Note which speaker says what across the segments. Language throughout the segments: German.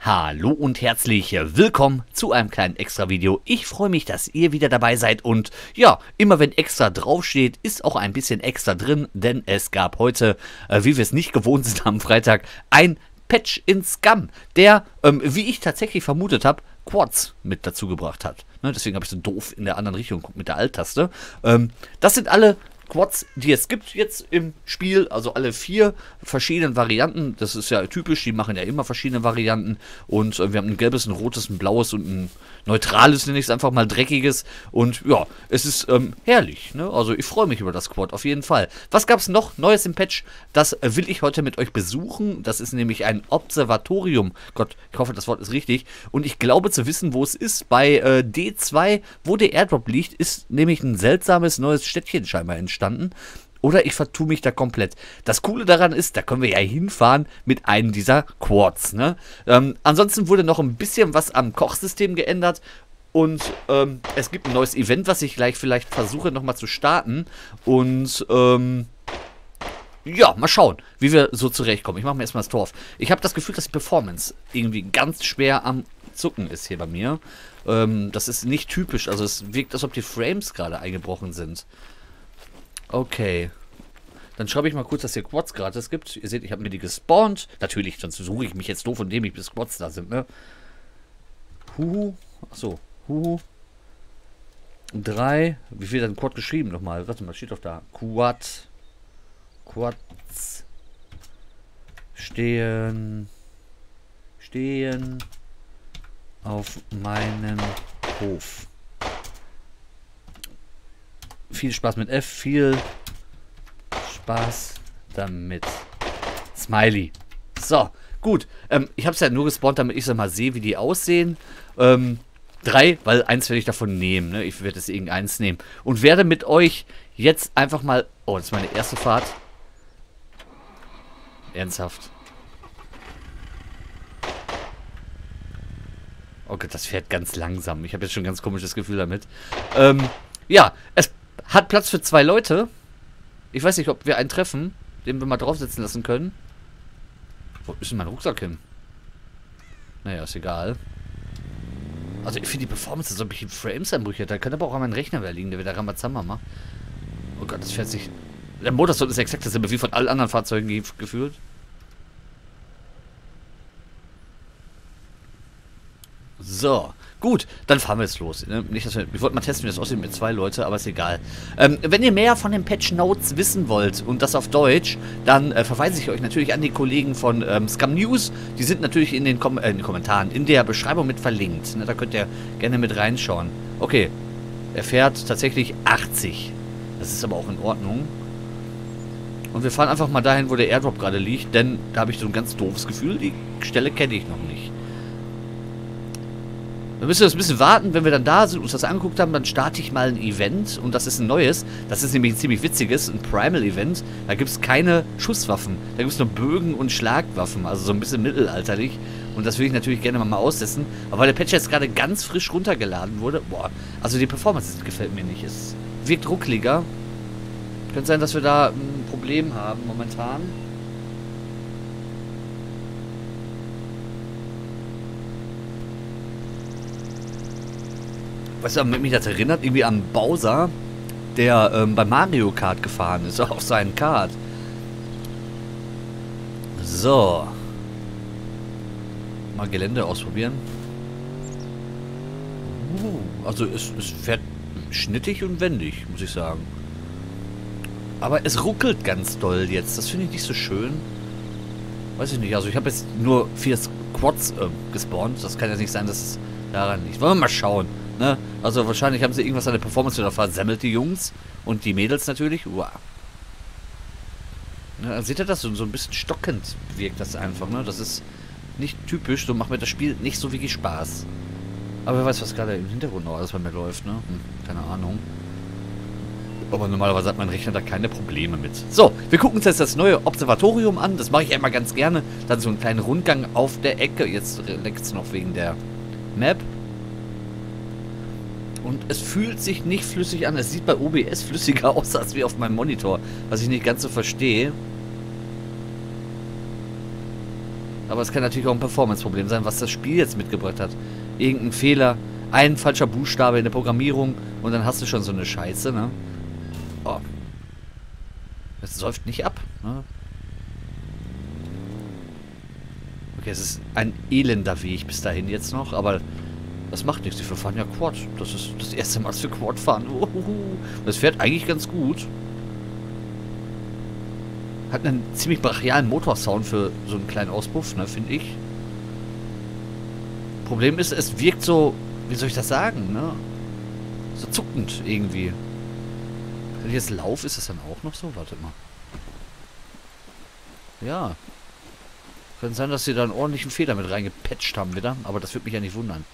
Speaker 1: Hallo und herzlich willkommen zu einem kleinen Extra-Video. Ich freue mich, dass ihr wieder dabei seid und ja, immer wenn extra draufsteht, ist auch ein bisschen extra drin, denn es gab heute, wie wir es nicht gewohnt sind am Freitag, ein Patch in Scum, der, wie ich tatsächlich vermutet habe, Quads mit dazu gebracht hat. Ne, deswegen habe ich so doof in der anderen Richtung geguckt mit der Alt-Taste. Das sind alle Quads, die es gibt jetzt im Spiel, also alle 4 verschiedenen Varianten. Das ist ja typisch, die machen ja immer verschiedene Varianten. Und wir haben ein gelbes, ein rotes, ein blaues und ein neutrales, nenne ich es einfach mal dreckiges. Und ja, es ist herrlich. Ne? Also ich freue mich über das Quad, auf jeden Fall. Was gab es noch Neues im Patch? Das will ich heute mit euch besuchen. Das ist nämlich ein Observatorium. Gott, ich hoffe, das Wort ist richtig. Und ich glaube zu wissen, wo es ist. Bei D2, wo der Airdrop liegt, ist nämlich ein seltsames neues Städtchen scheinbar entstanden. Oder ich vertue mich da komplett. Das Coole daran ist, da können wir ja hinfahren mit einem dieser Quads. Ne? Ansonsten wurde noch ein bisschen was am Kochsystem geändert. Und es gibt ein neues Event, was ich gleich vielleicht versuche nochmal zu starten. Und ja, mal schauen, wie wir so zurechtkommen. Ich mache mir erstmal das Torf. Ich habe das Gefühl, dass die Performance irgendwie ganz schwer am Zucken ist hier bei mir. Das ist nicht typisch. Also es wirkt, als ob die Frames gerade eingebrochen sind. Okay. Dann schreibe ich mal kurz, dass hier Quads gratis gibt. Ihr seht, ich habe mir die gespawnt. Natürlich, sonst suche ich mich jetzt doof und dämlich, bis Quads da sind, ne? Huhu. Achso. Huhu. 3. Wie viel hat ein Quad geschrieben nochmal? Warte mal, steht doch da. Quads. Stehen auf meinem Hof. Viel Spaß mit F, viel Spaß damit. Smiley. So, gut. Ich habe es ja nur gespawnt, damit ich so mal sehe, wie die aussehen. 3, weil eins werde ich davon nehmen. Ne? Ich werde es irgendeins nehmen. Und werde mit euch jetzt einfach mal... Oh, das ist meine erste Fahrt. Ernsthaft. Oh Gott, das fährt ganz langsam. Ich habe jetzt schon ein ganz komisches Gefühl damit. Ja, es hat Platz für 2 Leute. Ich weiß nicht, ob wir einen treffen, den wir mal draufsetzen lassen können. Wo ist denn mein Rucksack hin? Naja, ist egal. Also ich finde die Performance, als ob ich Frames-Einbrüche hätte. Da könnte aber auch an meinem Rechner liegen, der wieder Ramazamba macht. Oh Gott, das fährt sich... Der Motorsound ist exakt dasselbe wie von allen anderen Fahrzeugen gefühlt. So, gut, dann fahren wir jetzt los. Nicht, dass wir wollten mal testen, wie das aussieht mit 2 Leute, aber ist egal. Wenn ihr mehr von den Patch Notes wissen wollt und das auf Deutsch, dann verweise ich euch natürlich an die Kollegen von Scum News. Die sind natürlich in den Kommentaren, in der Beschreibung mit verlinkt. Ne, da könnt ihr gerne mit reinschauen. Okay, er fährt tatsächlich 80. Das ist aber auch in Ordnung. Und wir fahren einfach mal dahin, wo der Airdrop gerade liegt, denn da habe ich so ein ganz doofes Gefühl, die Stelle kenne ich noch nicht. Wir müssen jetzt ein bisschen warten, wenn wir dann da sind und uns das angeguckt haben, dann starte ich mal ein Event und das ist ein neues. Das ist nämlich ein ziemlich witziges, ein Primal-Event. Da gibt es keine Schusswaffen, da gibt es nur Bögen und Schlagwaffen, also so ein bisschen mittelalterlich. Und das will ich natürlich gerne mal austesten. Aber weil der Patch jetzt gerade ganz frisch runtergeladen wurde, boah, also die Performance gefällt mir nicht. Es wirkt ruckliger. Könnte sein, dass wir da ein Problem haben momentan. Weißt du, mich das erinnert irgendwie an Bowser, der bei Mario Kart gefahren ist, auf seinen Kart. So. Mal Gelände ausprobieren. Also es fährt schnittig und wendig, muss ich sagen. Aber es ruckelt ganz doll jetzt. Das finde ich nicht so schön. Weiß ich nicht. Also ich habe jetzt nur 4 Quads gespawnt. Das kann ja nicht sein, dass es daran liegt. Wollen wir mal schauen. Ne? Also wahrscheinlich haben sie irgendwas an der Performance wieder versemmelt, die Jungs. Und die Mädels natürlich. Wow. Ja, seht ihr das? So ein bisschen stockend wirkt das einfach. Ne? Das ist nicht typisch. So macht mir das Spiel nicht so wirklich Spaß. Aber wer weiß, was gerade im Hintergrund noch alles bei mir läuft. Ne? Keine Ahnung. Aber normalerweise hat mein Rechner da keine Probleme mit. So, wir gucken uns jetzt das neue Observatorium an. Das mache ich einmal ganz gerne. Dann so einen kleinen Rundgang auf der Ecke. Jetzt leckt es noch wegen der Map. Und es fühlt sich nicht flüssig an. Es sieht bei OBS flüssiger aus als wie auf meinem Monitor. Was ich nicht ganz so verstehe. Aber es kann natürlich auch ein Performance-Problem sein, was das Spiel jetzt mitgebracht hat. Irgendein Fehler, ein falscher Buchstabe in der Programmierung und dann hast du schon so eine Scheiße, ne? Oh. Es säuft nicht ab, ne? Okay, es ist ein elender Weg bis dahin jetzt noch, aber das macht nichts. Wir fahren ja Quad. Das ist das erste Mal, dass wir Quad fahren. Das fährt eigentlich ganz gut. Hat einen ziemlich brachialen Motorsound für so einen kleinen Auspuff, ne, finde ich. Problem ist, es wirkt so, wie soll ich das sagen, ne? So zuckend irgendwie. Wenn ich jetzt laufe, ist das dann auch noch so? Warte mal. Ja. Könnte sein, dass sie da einen ordentlichen Fehler mit reingepatcht haben wieder, aber das würde mich ja nicht wundern.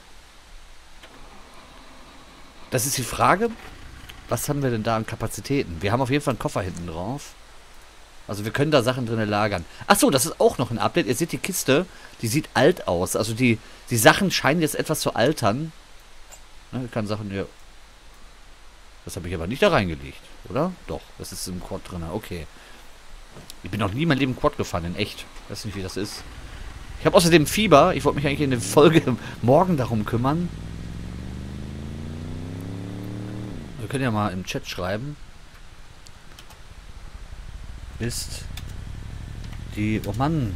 Speaker 1: Das ist die Frage, was haben wir denn da an Kapazitäten? Wir haben auf jeden Fall einen Koffer hinten drauf. Also wir können da Sachen drin lagern. Achso, das ist auch noch ein Update. Ihr seht die Kiste, die sieht alt aus. Also die Sachen scheinen jetzt etwas zu altern. Ne, ich kann Sachen hier... Das habe ich aber nicht da reingelegt, oder? Doch, das ist im Quad drin. Okay. Ich bin noch nie mein Leben Quad gefahren, in echt. Ich weiß nicht, wie das ist. Ich habe außerdem Fieber. Ich wollte mich eigentlich in der Folge morgen darum kümmern. Wir können ja mal im Chat schreiben. Ist die, oh Mann,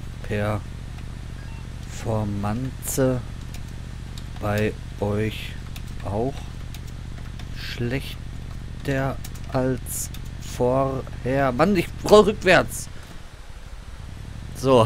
Speaker 1: Performance bei euch auch schlechter als vorher? Mann, ich roll rückwärts. So.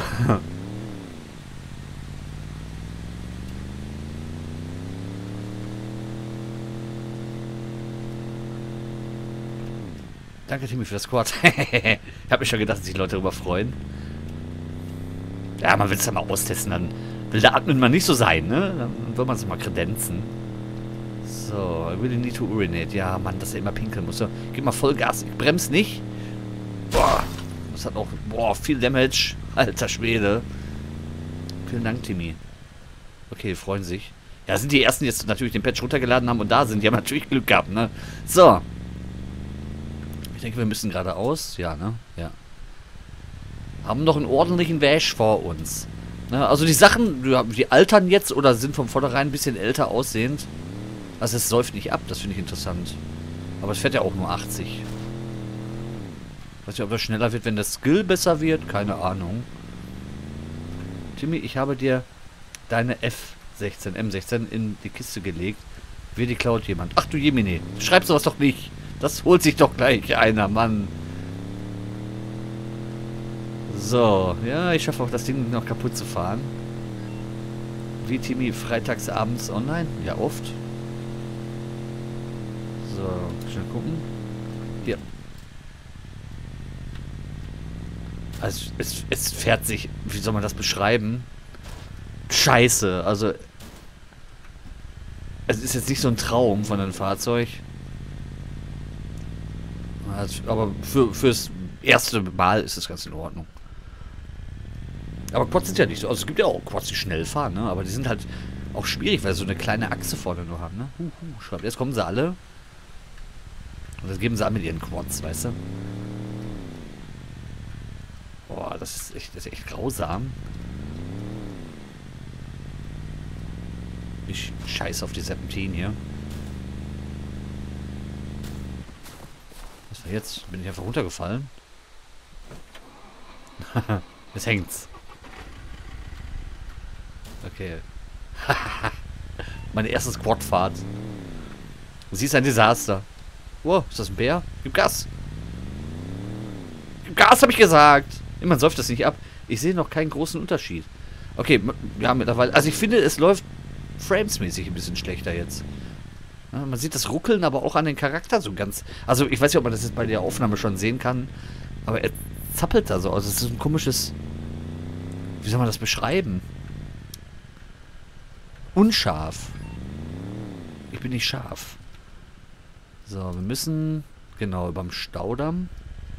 Speaker 1: Danke, Timmy, für das Quad. Ich habe mich schon gedacht, dass sich Leute darüber freuen. Ja, man will es ja mal austesten. Dann will der Admin mal nicht so sein, ne? Dann will man es mal kredenzen. So, I really need to urinate. Ja, Mann, dass er immer pinkeln muss. Gib mal Vollgas. Ich bremse nicht. Boah, das hat auch, boah, viel Damage. Alter Schwede. Vielen Dank, Timmy. Okay, freuen sich. Ja, sind die Ersten, die jetzt natürlich den Patch runtergeladen haben und da sind. Die haben natürlich Glück gehabt, ne? So. Ich denke, wir müssen geradeaus. Ja, ne? Ja. Haben noch einen ordentlichen Wash vor uns. Ne? Also die Sachen, die altern jetzt oder sind von vornherein ein bisschen älter aussehend. Also es säuft nicht ab, das finde ich interessant. Aber es fährt ja auch nur 80. Weiß nicht, ob das schneller wird, wenn der Skill besser wird. Keine Ahnung. Timmy, ich habe dir deine M16 in die Kiste gelegt. Die klaut jemand. Ach du Jemine, schreib sowas doch nicht. Das holt sich doch gleich einer, Mann. So, ja, ich schaffe auch das Ding noch kaputt zu fahren. Wie Timmy freitags abends online? Ja, oft. So, schnell gucken. Hier. Also, es fährt sich, wie soll man das beschreiben? Scheiße, also... Es ist jetzt nicht so ein Traum von einem Fahrzeug. Aber fürs erste Mal ist das ganz in Ordnung. Aber Quads sind ja nicht so. Also es gibt ja auch Quads, die schnell fahren, ne? Aber die sind halt auch schwierig, weil sie so eine kleine Achse vorne nur haben, ne? Schreibt. Jetzt kommen sie alle. Und das geben sie an mit ihren Quads, weißt du? Boah, das ist echt grausam. Ich scheiße auf die 17 hier. Was war jetzt? Bin ich einfach runtergefallen? Jetzt hängt's. Okay. Meine erste Quadfahrt. Sie ist ein Desaster. Wow, ist das ein Bär? Gib Gas! Gib Gas, habe ich gesagt! Man säuft das nicht ab. Ich sehe noch keinen großen Unterschied. Okay, ja, mittlerweile. Also ich finde, es läuft framesmäßig ein bisschen schlechter jetzt. Ja, man sieht das Ruckeln aber auch an den Charakter so ganz... Also ich weiß nicht, ob man das jetzt bei der Aufnahme schon sehen kann. Aber er zappelt da so. Also es ist ein komisches... Wie soll man das beschreiben? Unscharf. Ich bin nicht scharf. So, wir müssen... Genau, überm Staudamm.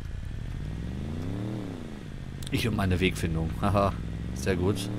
Speaker 1: Ich und meine Wegfindung. Haha, sehr gut.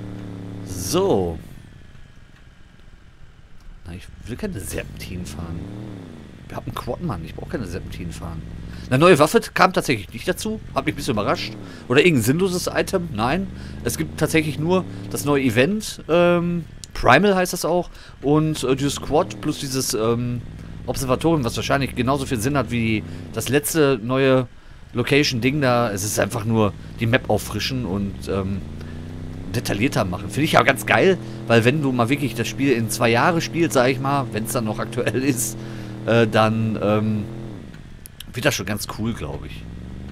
Speaker 1: So. Na, ich will keine Serpentin fahren. Wir haben einen Quad, Mann. Ich brauche keine Serpentinen fahren. Eine neue Waffe kam tatsächlich nicht dazu. Hat mich ein bisschen überrascht. Oder irgendein sinnloses Item. Nein. Es gibt tatsächlich nur das neue Event. Primal heißt das auch. Und dieses Quad plus dieses Observatorium, was wahrscheinlich genauso viel Sinn hat wie das letzte neue Location-Ding da. Es ist einfach nur die Map auffrischen und detaillierter machen. Finde ich ja ganz geil, weil wenn du mal wirklich das Spiel in 2 Jahre spielst, sag ich mal, wenn es dann noch aktuell ist, dann wird das schon ganz cool, glaube ich.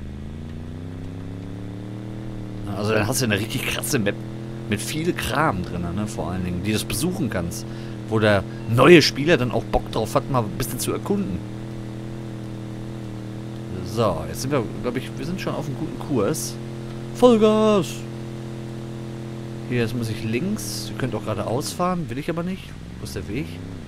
Speaker 1: Also dann hast du eine richtig krasse Map mit viel Kram drin, ne, vor allen Dingen, die du besuchen kannst, wo der neue Spieler dann auch Bock drauf hat, mal ein bisschen zu erkunden. So, jetzt sind wir, glaube ich, wir sind schon auf einem guten Kurs. Vollgas! Hier, jetzt muss ich links. Ihr könnt auch geradeaus fahren, will ich aber nicht. Wo ist der Weg?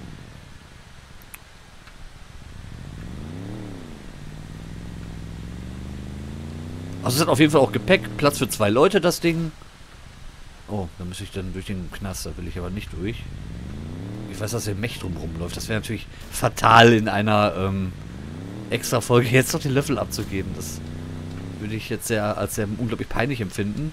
Speaker 1: Also es hat auf jeden Fall auch Gepäck, Platz für 2 Leute, das Ding. Oh, da muss ich dann durch den Knast, da will ich aber nicht durch. Ich weiß, dass der Mech drumherum läuft. Das wäre natürlich fatal in einer extra Folge jetzt noch den Löffel abzugeben. Das würde ich jetzt als sehr unglaublich peinlich empfinden.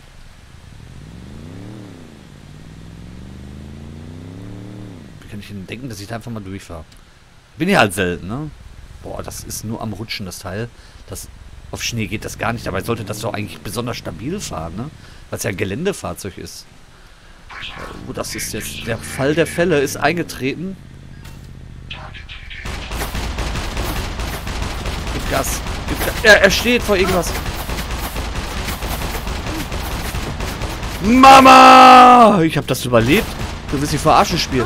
Speaker 1: Wie kann ich denn denken, dass ich da einfach mal durchfahre? Bin ja halt selten, ne? Boah, das ist nur am Rutschen, das Teil. Das auf Schnee geht das gar nicht. Dabei sollte das doch eigentlich besonders stabil fahren, ne? Weil es ja ein Geländefahrzeug ist. Oh, das ist jetzt... Der Fall der Fälle ist eingetreten. Gib Gas. Gib Gas. Er steht vor irgendwas. Mama! Ich hab das überlebt. Du willst dich verarschen, Spiel.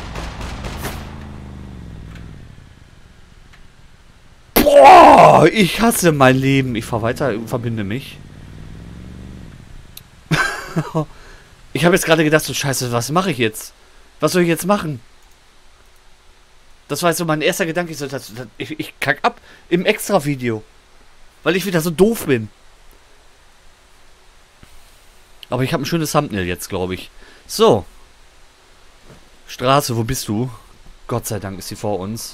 Speaker 1: Boah, ich hasse mein Leben. Ich fahr weiter und verbinde mich. Ich habe jetzt gerade gedacht, so scheiße, was mache ich jetzt? Was soll ich jetzt machen? Das war jetzt so mein erster Gedanke. Ich kack ab im Extra-Video. Weil ich wieder so doof bin. Aber ich habe ein schönes Thumbnail jetzt, glaube ich. So. Straße, wo bist du? Gott sei Dank ist sie vor uns.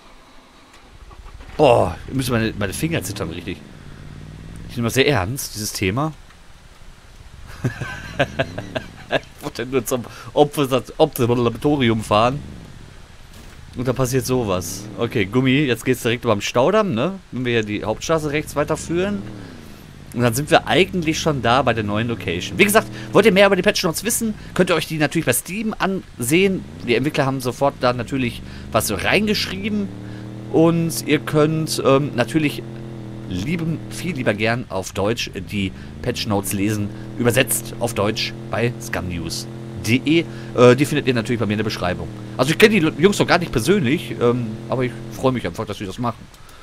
Speaker 1: Boah, müssen meine Finger zittern, richtig. Ich nehme das sehr ernst, dieses Thema. Ich wollte nur zum Observatorium fahren. Und da passiert sowas. Okay, Gummi, jetzt geht's direkt über den Staudamm, ne? Wenn wir hier die Hauptstraße rechts weiterführen. Und dann sind wir eigentlich schon da bei der neuen Location. Wie gesagt, wollt ihr mehr über die Patch Notes wissen, könnt ihr euch die natürlich bei Steam ansehen. Die Entwickler haben sofort da natürlich was reingeschrieben. Und ihr könnt natürlich viel lieber gern auf Deutsch die Patch Notes lesen. Übersetzt auf Deutsch bei scumnews.de. Die findet ihr natürlich bei mir in der Beschreibung. Also ich kenne die Jungs noch gar nicht persönlich, aber ich freue mich einfach, dass sie das machen.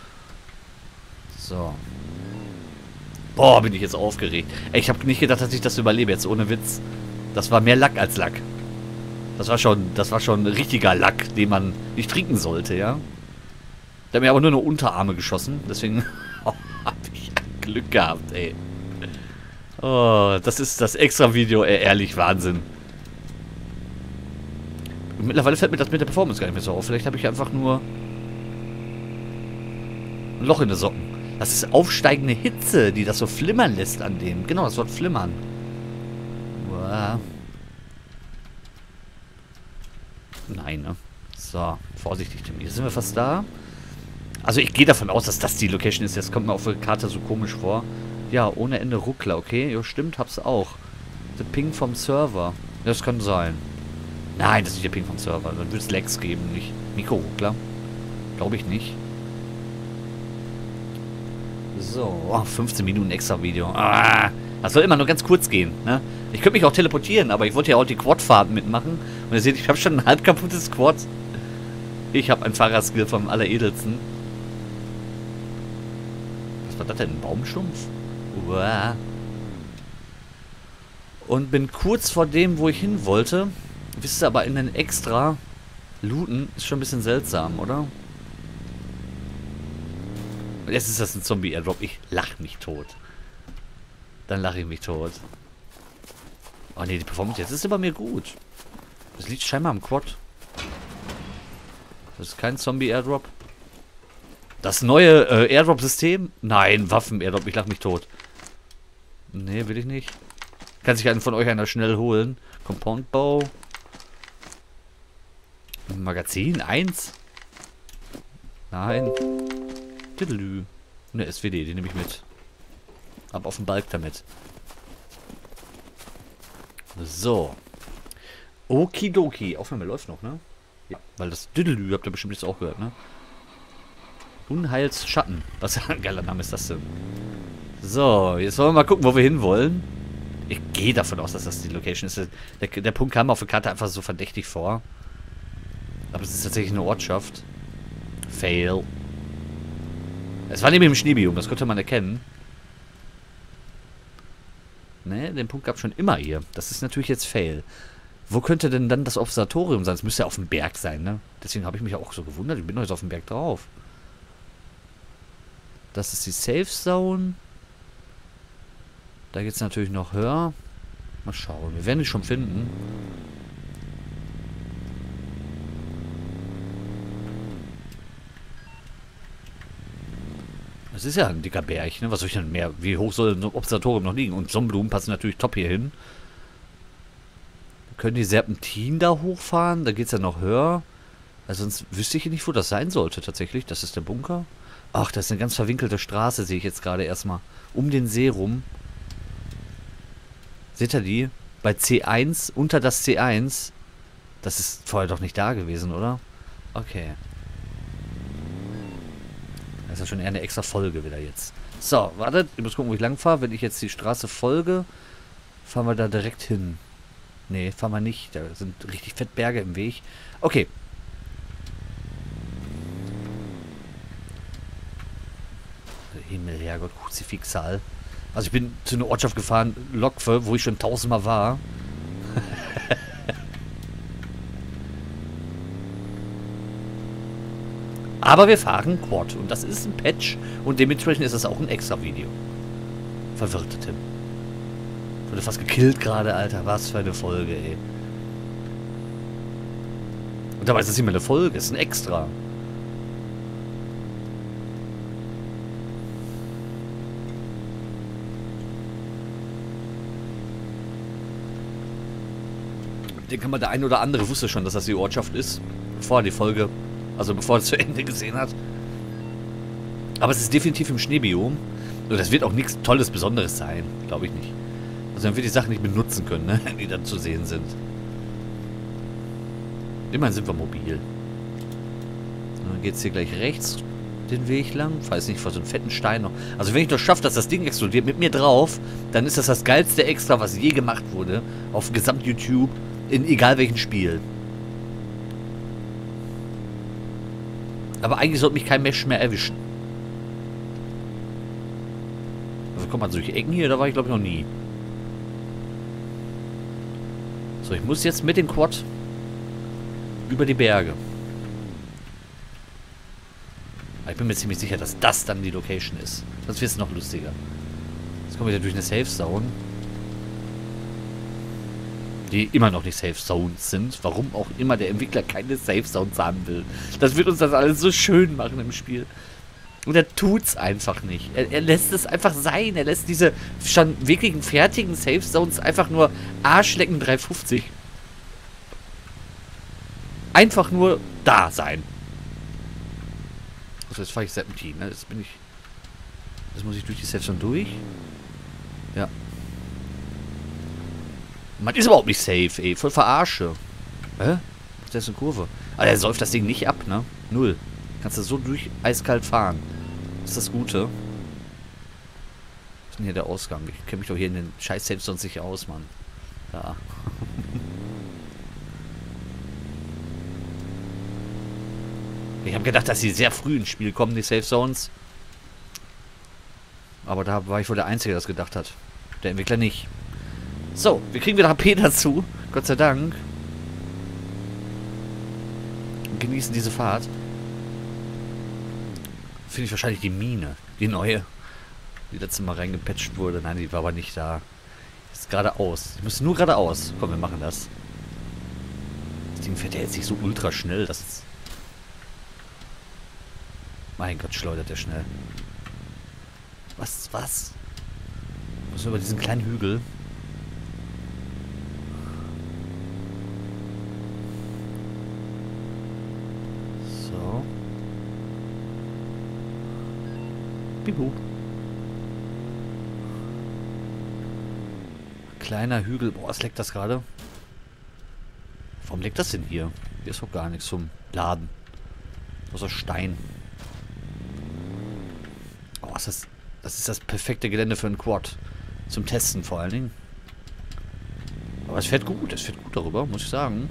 Speaker 1: So. Boah, bin ich jetzt aufgeregt. Ey, ich habe nicht gedacht, dass ich das überlebe, jetzt ohne Witz. Das war mehr Lack als Lack. Das war schon richtiger Lack, den man nicht trinken sollte, ja. Der hat mir aber nur eine Unterarme geschossen, deswegen habe ich Glück gehabt, ey. Oh, das ist das Extra-Video, ey, ehrlich, Wahnsinn. Und mittlerweile fällt mir das mit der Performance gar nicht mehr so auf. Vielleicht habe ich einfach nur ein Loch in den Socken. Das ist aufsteigende Hitze, die das so flimmern lässt an dem. Genau, das Wort flimmern. Uah. Nein, ne? So, vorsichtig, Tim. Hier sind wir fast da. Also ich gehe davon aus, dass das die Location ist. Das kommt mir auf der Karte so komisch vor. Ja, ohne Ende Ruckler, okay. Ja, stimmt, hab's auch. Der Ping vom Server. Das kann sein. Nein, das ist nicht der Ping vom Server. Dann würde es Lags geben, nicht Mikro-Ruckler. Glaube ich nicht. So, oh, 15 Minuten extra Video. Ah, das soll immer nur ganz kurz gehen, ne? Ich könnte mich auch teleportieren, aber ich wollte ja auch die Quad-Fahrten mitmachen. Und ihr seht, ich habe schon ein halb kaputtes Quad. Ich habe ein Fahrradskill vom Alleredelsten. Was war das denn? Ein Baumstumpf? Uah. Und bin kurz vor dem, wo ich hin wollte. Wisst ihr, aber in den extra looten ist schon ein bisschen seltsam, oder? Jetzt ist das ein Zombie-Airdrop. Ich lach mich tot. Dann lache ich mich tot. Oh ne, die Performance jetzt ist bei mir gut. Das liegt scheinbar am Quad. Das ist kein Zombie-Airdrop. Das neue Airdrop-System? Nein, Waffen-Airdrop, ich lach mich tot. Nee, will ich nicht. Kann sich einen von euch einer schnell holen. Compound-Bow. Magazin? 1? Nein. Diddlü. Ne, SWD, die nehme ich mit. Ab auf den Balk damit. So. Okidoki. Aufnahme läuft noch, ne? Ja, weil das Diddlü habt ihr bestimmt jetzt auch gehört, ne? Unheilsschatten. Was für ein geiler Name ist das denn? So, jetzt wollen wir mal gucken, wo wir hinwollen. Ich gehe davon aus, dass das die Location ist. Der Punkt kam auf der Karte einfach so verdächtig vor. Aber es ist tatsächlich eine Ortschaft. Fail. Es war neben dem Schneebiom, das konnte man erkennen. Ne, den Punkt gab es schon immer hier. Das ist natürlich jetzt Fail. Wo könnte denn dann das Observatorium sein? Es müsste ja auf dem Berg sein, ne? Deswegen habe ich mich auch so gewundert. Ich bin doch jetzt auf dem Berg drauf. Das ist die Safe Zone. Da geht es natürlich noch höher. Mal schauen. Wir werden die schon finden. Das ist ja ein dicker Berg, ne? Was soll ich denn mehr? Wie hoch soll ein Observatorium noch liegen? Und Sonnenblumen passen natürlich top hier hin. Wir können die Serpentin da hochfahren. Da geht es ja noch höher. Also sonst wüsste ich nicht, wo das sein sollte tatsächlich. Das ist der Bunker. Ach, das ist eine ganz verwinkelte Straße, sehe ich jetzt gerade erstmal. Um den See rum. Seht ihr die? Bei C1, unter das C1. Das ist vorher doch nicht da gewesen, oder? Okay. Das ist ja schon eher eine extra Folge wieder jetzt. So, wartet. Ich muss gucken, wo ich lang fahre. Wenn ich jetzt die Straße folge, fahren wir da direkt hin. Nee, fahren wir nicht. Da sind richtig fett Berge im Weg. Okay. Himmel, Herrgott, Kruzifixal. Also ich bin zu einer Ortschaft gefahren, Lokfe, wo ich schon 1000-mal war. Aber wir fahren Quad. Und das ist ein Patch. Und dementsprechend ist das auch ein extra Video. Verwirrte Tim. Wurde fast gekillt gerade, Alter. Was für eine Folge, ey. Und dabei ist das nicht mehr eine Folge, es ist ein Extra. Ich denke mal, der ein oder andere wusste schon, dass das die Ortschaft ist. Bevor er die Folge, also bevor er es zu Ende gesehen hat. Aber es ist definitiv im Schneebiom. Und das wird auch nichts Tolles, Besonderes sein. Glaube ich nicht. Also man wird die Sachen nicht benutzen können, ne? Die dann zu sehen sind. Immerhin sind wir mobil. Dann geht es hier gleich rechts den Weg lang. Weiß nicht, vor so einem fetten Stein noch. Also wenn ich doch schaffe, dass das Ding explodiert mit mir drauf, dann ist das das geilste Extra, was je gemacht wurde. Auf gesamt YouTube. In egal welchem Spiel. Aber eigentlich sollte mich kein Mesh mehr erwischen. Also kommt man solche Ecken hier, da war ich glaube ich noch nie. So, ich muss jetzt mit dem Quad über die Berge. Aber ich bin mir ziemlich sicher, dass das dann die Location ist. Sonst wird es noch lustiger. Jetzt kommen wir wieder durch eine Safe Zone. Die immer noch nicht Safe Zones sind. Warum auch immer der Entwickler keine Safe Zones haben will. Das wird uns das alles so schön machen im Spiel. Und er tut's einfach nicht. Er lässt es einfach sein. Er lässt diese schon wirklichen fertigen Safe Zones einfach nur Arschlecken 350. Einfach nur da sein. Also jetzt fahre ich Serpentin, ne? Jetzt muss ich durch die Safe Zone durch. Ja. Man ist überhaupt nicht safe, ey. Voll verarsche. Hä? Das ist eine Kurve. Aber der säuft das Ding nicht ab, ne? Null. Kannst du so durch eiskalt fahren. Das ist das Gute. Was ist denn hier der Ausgang? Ich kenne mich doch hier in den scheiß Safe sonst nicht aus, Mann. Da. Ich habe gedacht, dass sie sehr früh ins Spiel kommen, die Safe Zones. Aber da war ich wohl der Einzige, der das gedacht hat. Der Entwickler nicht. So, wir kriegen wieder HP dazu. Gott sei Dank. Und genießen diese Fahrt. Finde ich wahrscheinlich die Mine. Die neue. Die letzte Mal reingepatcht wurde. Nein, die war aber nicht da. Ist geradeaus. Ich muss nur geradeaus. Komm, wir machen das. Das Ding fährt ja jetzt nicht so ultra schnell. Das ist... Mein Gott, schleudert der schnell. Was? Muss über diesen kleinen Hügel. So. Bibu. Kleiner Hügel. Boah, was leckt das gerade? Warum leckt das denn hier? Hier ist doch gar nichts zum Laden. Außer Stein. Oh, ist das... Das ist das perfekte Gelände für einen Quad. Zum Testen vor allen Dingen. Aber es fährt gut. Es fährt gut darüber, muss ich sagen.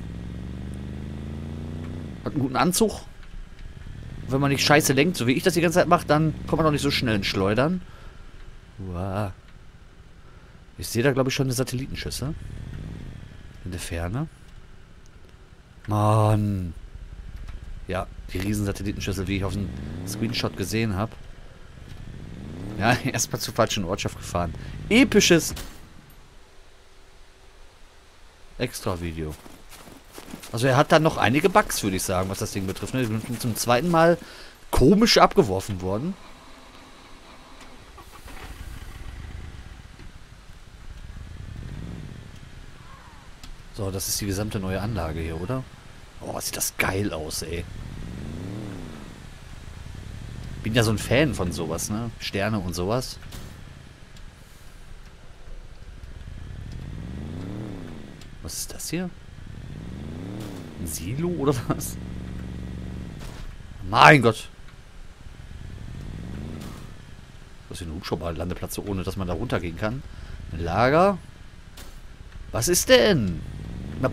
Speaker 1: Hat einen guten Anzug. Wenn man nicht scheiße lenkt, so wie ich das die ganze Zeit mache, dann kommt man auch nicht so schnell ins Schleudern. Uah. Ich sehe da, glaube ich, schon eine Satellitenschüsse. In der Ferne. Mann. Ja, die riesen Satellitenschüssel, wie ich auf dem Screenshot gesehen habe. Ja, erstmal zur falschen Ortschaft gefahren. Episches Extra-Video. Also er hat da noch einige Bugs, würde ich sagen, was das Ding betrifft. Ne? Wir sind zum zweiten Mal komisch abgeworfen worden. So, das ist die gesamte neue Anlage hier, oder? Oh, sieht das geil aus, ey. Bin ja so ein Fan von sowas, ne? Sterne und sowas. Was ist das hier? Ein Silo oder was? Mein Gott. Das ist ein Hubschrauber-Landeplatz, ohne dass man da runtergehen kann. Ein Lager. Was ist denn? Na,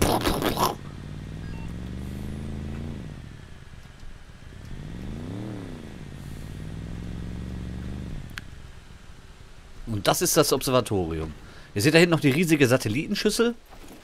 Speaker 1: und das ist das Observatorium. Ihr seht da hinten noch die riesige Satellitenschüssel.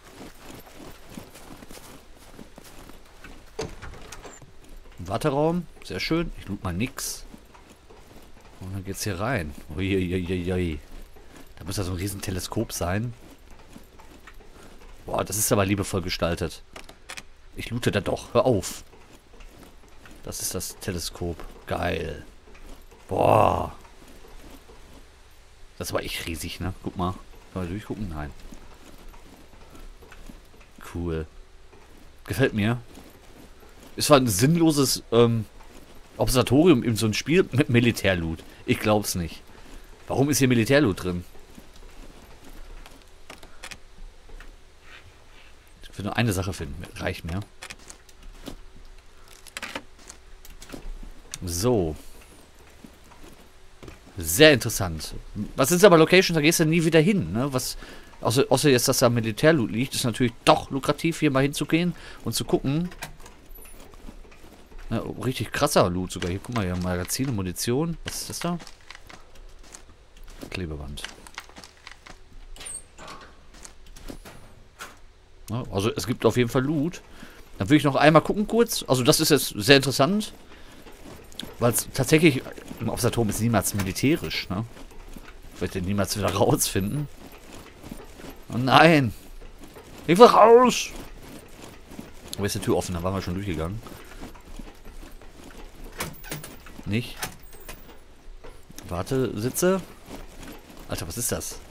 Speaker 1: Ein Warteraum. Sehr schön. Ich loot mal nix. Und dann geht's hier rein. Uiuiuiui. Da muss ja so ein riesen Teleskop sein. Boah, das ist aber liebevoll gestaltet. Ich loote da doch. Hör auf. Das ist das Teleskop. Geil. Boah. Das war echt riesig, ne? Guck mal. Kann man durchgucken? Nein. Cool. Gefällt mir. Es war ein sinnloses Observatorium in so ein Spiel mit Militärloot. Ich glaub's nicht. Warum ist hier Militärloot drin? Ich will nur eine Sache finden. Reicht mir. So. Sehr interessant. Was sind aber Locations, da gehst du nie wieder hin, ne? Was, außer jetzt, dass da Militärloot liegt, ist natürlich doch lukrativ, hier mal hinzugehen und zu gucken. Ja, richtig krasser Loot sogar. Hier, guck mal, hier Magazine, Munition. Was ist das da? Klebeband. Ja, also es gibt auf jeden Fall Loot. Dann will ich noch einmal gucken kurz. Also das ist jetzt sehr interessant. Weil es tatsächlich im Observatorium ist niemals militärisch, ne? Ich werde den niemals wieder rausfinden. Oh nein! Ich will raus! Wo ist die Tür offen? Da waren wir schon durchgegangen. Nicht? Warte, sitze. Alter, was ist das?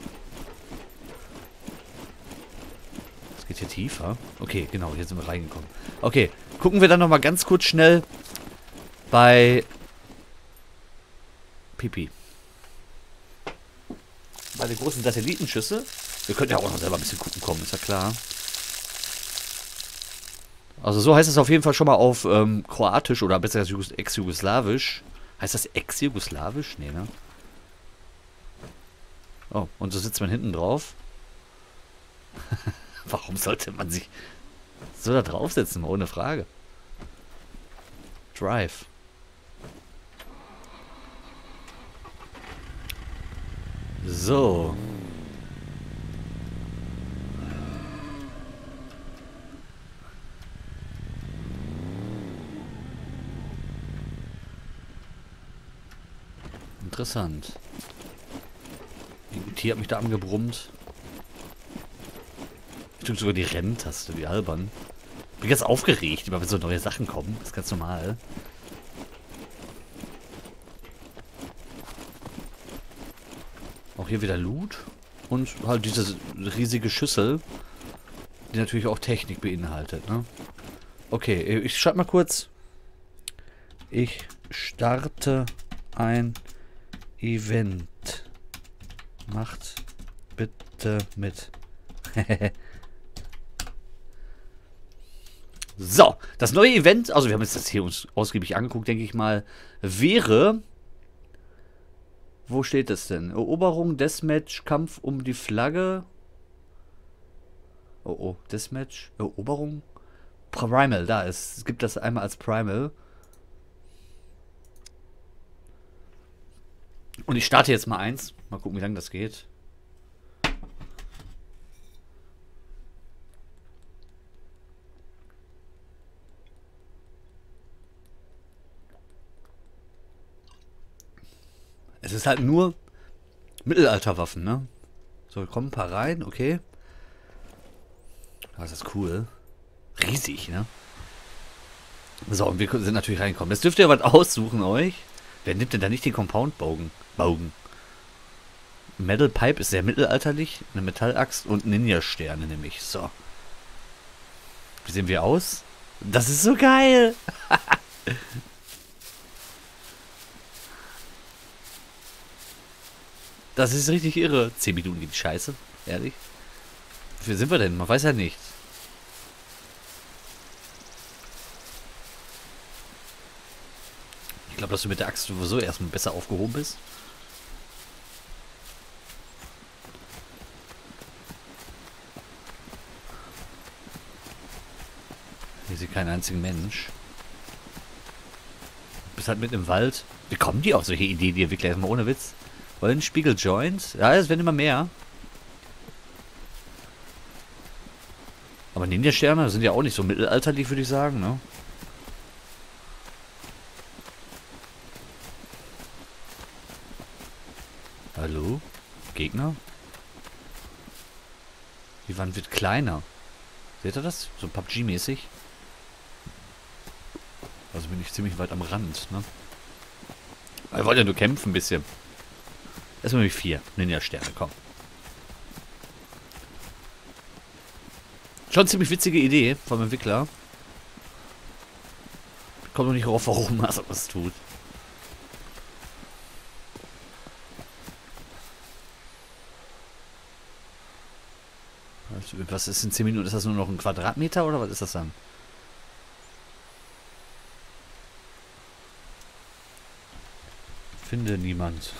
Speaker 1: Das geht hier tiefer. Okay, genau, hier sind wir reingekommen. Okay, gucken wir dann nochmal ganz kurz schnell bei Pipi. Bei der großen Satellitenschüssel. Wir können ja auch noch selber ein bisschen gucken kommen, ist ja klar. Also so heißt es auf jeden Fall schon mal auf Kroatisch oder besser als Ex-Jugoslawisch. Heißt das Ex-Jugoslawisch? Nee, ne? Oh, und so sitzt man hinten drauf. Warum sollte man sich so da draufsetzen? Ohne Frage. Drive. So. Interessant. Ein Tier hat mich da angebrummt. Ich drücke sogar die Renntaste, wie albern. Bin ganz aufgeregt, immer wenn so neue Sachen kommen. Das ist ganz normal. hier wieder Loot. Und halt diese riesige Schüssel, die natürlich auch Technik beinhaltet, ne? Okay, ich schreibe mal kurz. Ich starte ein Event. Macht bitte mit. So, das neue Event, also wir haben das hier uns ausgiebig angeguckt, denke ich mal, wäre... Wo steht das denn? Eroberung, Deathmatch, Kampf um die Flagge. Oh, oh, Deathmatch, Eroberung. Primal, da ist. Es gibt das einmal als Primal. Und ich starte jetzt mal eins. Mal gucken, wie lange das geht. Es ist halt nur Mittelalterwaffen, ne? So, kommen ein paar rein, okay. Das ist cool. Riesig, ne? So, und wir sind natürlich reingekommen. Jetzt dürft ihr was aussuchen, euch. Wer nimmt denn da nicht den Compound-Bogen? Metal Pipe ist sehr mittelalterlich. Eine Metallaxt und Ninja-Sterne nämlich. So. Wie sehen wir aus? Das ist so geil! Das ist richtig irre. 10 Minuten geht die Scheiße. Ehrlich. Wie viel sind wir denn? Man weiß ja nicht. Ich glaube, dass du mit der Axt sowieso erstmal besser aufgehoben bist. Hier sieht keinen einzigen Mensch. Du bist halt mitten im Wald. Wie kommen die auf solche Ideen, die Entwickler erstmal ohne Witz? Wollen Spiegel Joint? Ja, es werden immer mehr. Aber Ninja-Sterne sind ja auch nicht so mittelalterlich, würde ich sagen, ne? Hallo? Gegner? Die Wand wird kleiner. Seht ihr das? So PUBG-mäßig. Also bin ich ziemlich weit am Rand, ne? Wir wollen ja nur kämpfen ein bisschen. Erstmal mit 4 Ninja-Sterne, komm. Schon ziemlich witzige Idee vom Entwickler. Kommt noch nicht drauf, warum er sowas tut. Was ist in 10 Minuten? Ist das nur noch ein Quadratmeter oder was ist das dann? Finde niemand.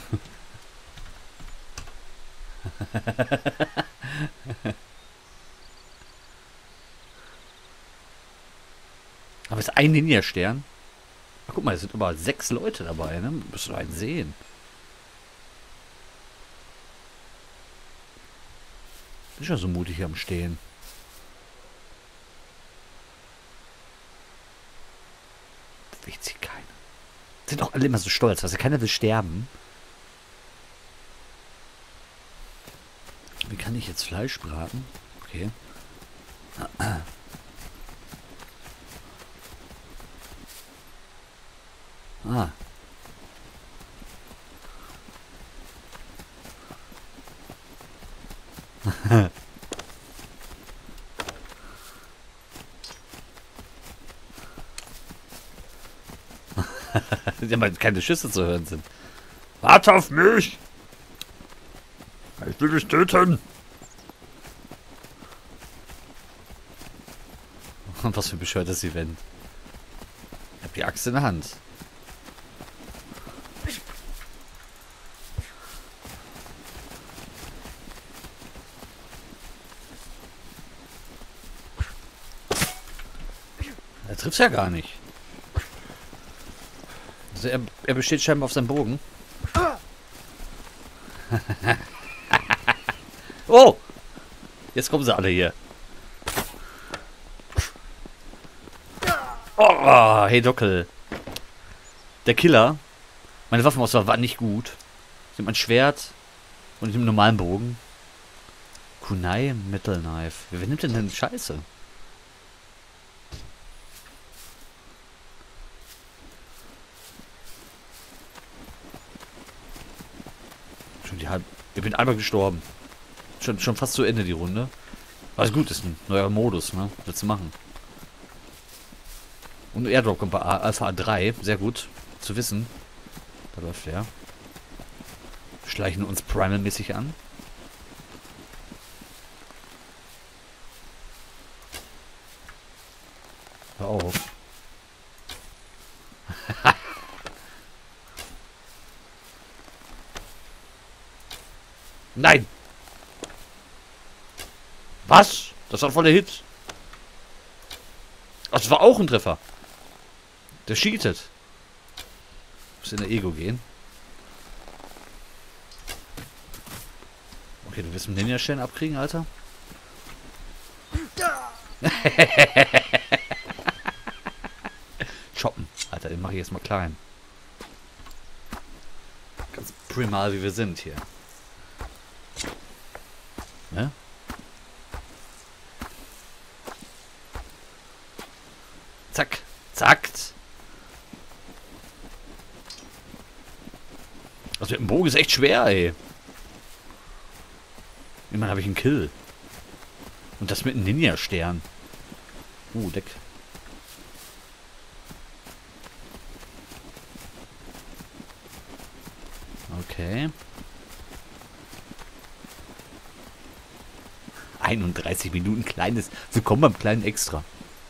Speaker 1: Aber es ist ein Ninja-Stern. Ach, guck mal, es sind über 6 Leute dabei, ne? Müsst du einen sehen. Bin schon so mutig hier am Stehen. Bewegt sich keiner. Sind auch alle immer so stolz, also keiner will sterben. Wie kann ich jetzt Fleisch braten? Okay. Ah. Ja, weil keine Schüsse zu hören sind. Warte auf mich! Ich will dich töten! Und was für ein bescheuertes Event. Ich hab die Axt in der Hand. Er trifft's ja gar nicht. Also er besteht scheinbar auf seinem Bogen. Oh! Jetzt kommen sie alle hier. Oh, hey Dockel. Der Killer. Meine Waffenauswahl war nicht gut. Ich nehme ein Schwert und ich nehme einen normalen Bogen. Kunai Metal Knife. Wer nimmt denn Scheiße? Schon die halb... Ich bin einmal gestorben. Schon fast zu Ende die Runde. Also gut, ist ein neuer Modus, ne? Was willst du machen? Und Airdrop kommt bei Alpha 3. Sehr gut zu wissen. Da läuft der. Schleichen uns Primal-mäßig an. Hör auf. Nein! Was? Das war voll der Hit. Ach, das war auch ein Treffer. Der cheatet. Muss in der Ego gehen. Okay, du willst einen Ninja-Stern abkriegen, Alter? Choppen. Alter, den mache ich jetzt mal klein. Ganz primal, wie wir sind hier. Ne? Zack. Zack. Also mit dem Bogen ist echt schwer, ey. Immerhin habe ich einen Kill. Und das mit einem Ninja-Stern. Deck. Okay. 31 Minuten kleines. Willkommen beim kleinen Extra.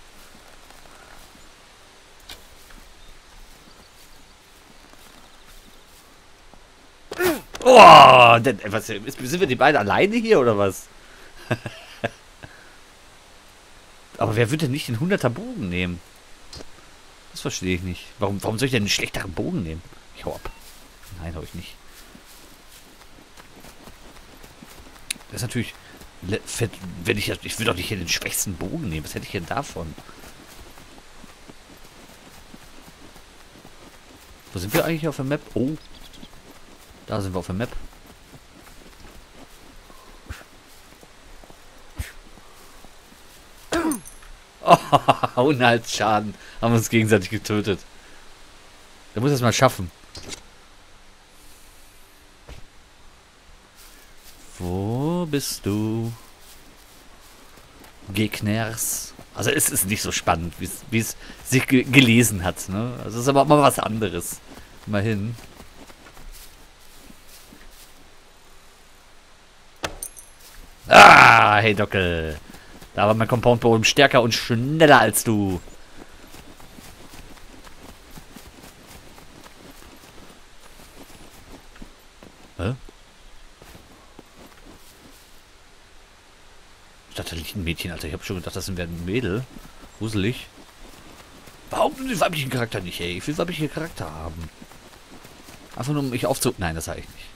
Speaker 1: Oh, was, sind wir die beiden alleine hier oder was? Aber wer würde denn nicht den 100er Bogen nehmen? Das verstehe ich nicht. Warum soll ich denn einen schlechteren Bogen nehmen? Ich hau ab. Nein, hau ich nicht. Das ist natürlich fett, wenn ich will doch nicht hier den schwächsten Bogen nehmen. Was hätte ich denn davon? Wo sind wir eigentlich auf der Map? Oh. Da sind wir auf der Map. Oh, 100 Schaden. Haben wir uns gegenseitig getötet. Der muss das mal schaffen. Wo bist du? Gegners. Also es ist nicht so spannend, wie es sich gelesen hat. Ne? Also es ist aber mal was anderes. Immerhin. Ah, hey Dockel. Da war mein Compound-Bogen stärker und schneller als du. Hä? Ich dachte, da liegt ein Mädchen, Alter. Ich habe schon gedacht, das wäre ein Mädel. Gruselig. Warum den weiblichen Charakter nicht, ey? Ich will weibliche Charakter haben. Einfach nur, um mich aufzu... Nein, das sage ich nicht.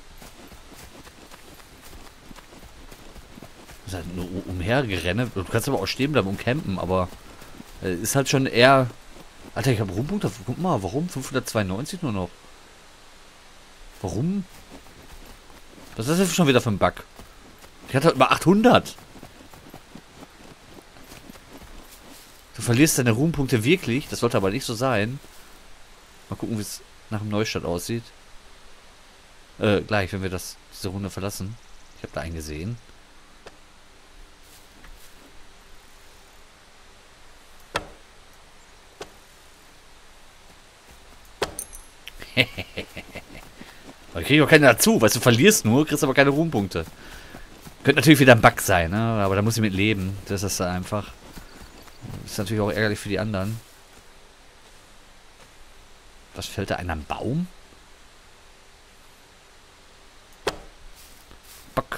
Speaker 1: Das ist halt nur umhergerenne. Du kannst aber auch stehen bleiben und campen, aber... ist halt schon eher... Alter, ich habe Ruhmpunkte. Guck mal, warum? 592 nur noch. Warum? Was ist das jetzt schon wieder für ein Bug? Ich hatte über 800. Du verlierst deine Ruhmpunkte wirklich. Das sollte aber nicht so sein. Mal gucken, wie es nach dem Neustart aussieht. Gleich, wenn wir diese Runde verlassen. Ich habe da einen gesehen. Aber ich kriege auch keine dazu, weißt du, verlierst nur, kriegst aber keine Ruhmpunkte. Könnte natürlich wieder ein Bug sein, ne? Aber da muss ich mit leben. Das ist da einfach. Ist natürlich auch ärgerlich für die anderen. Was fällt da? Einer am Baum? Bock.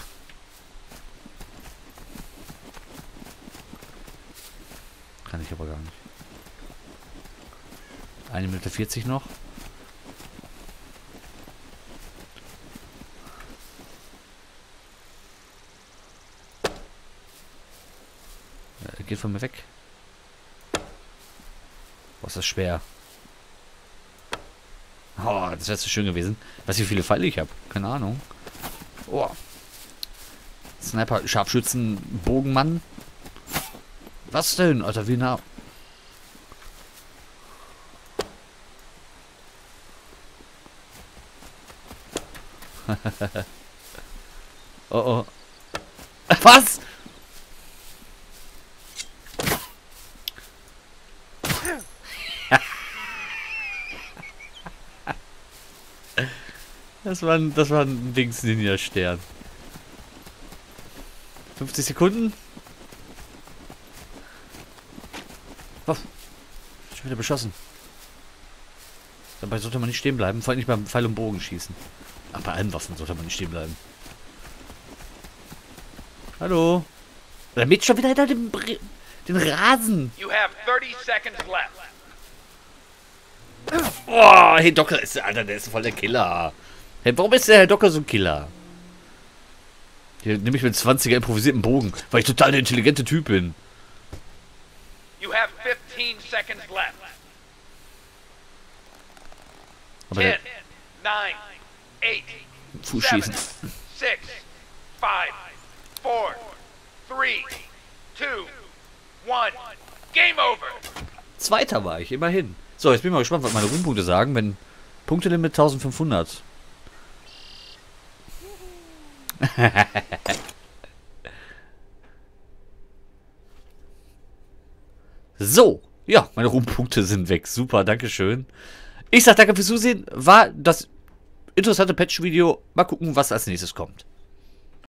Speaker 1: Kann ich aber gar nicht. 1 Minute 40 noch. Geht von mir weg. Boah, ist das schwer. Oh, das wäre so schön gewesen. Weißt du, wie viele Pfeile ich habe? Keine Ahnung. Oh. Sniper, Scharfschützen, Bogenmann. Was denn? Alter, wie nah. Oh oh. Was? Das war ein Dings-Ninja-Stern. 50 Sekunden. Oh, schon wieder beschossen. Dabei sollte man nicht stehen bleiben, vor allem nicht beim Pfeil und Bogen schießen. Ach, bei allen Waffen sollte man nicht stehen bleiben. Hallo? Der mäht schon wieder hinter den Rasen.
Speaker 2: You have 30 seconds left.
Speaker 1: Oh, Herr Docker ist, Alter, der ist voll der Killer. Hey, warum ist der Herr Docker so ein Killer? Hier nehme ich mit 20er improvisierten Bogen, weil ich total der intelligente Typ bin.
Speaker 2: You have 15 seconds left.
Speaker 1: Aber
Speaker 2: 10,
Speaker 1: der
Speaker 2: 9, 8,
Speaker 1: Fußschießen.
Speaker 2: 7, 6, 5, 4, 3, 2, 1. Game over.
Speaker 1: Zweiter war ich, immerhin. So, jetzt bin ich mal gespannt, was meine Ruhmpunkte sagen, wenn Punktelimit 1500. So, ja, meine Ruhmpunkte sind weg. Super, dankeschön. Ich sag danke fürs Zusehen. War das interessante Patch-Video. Mal gucken, was als nächstes kommt.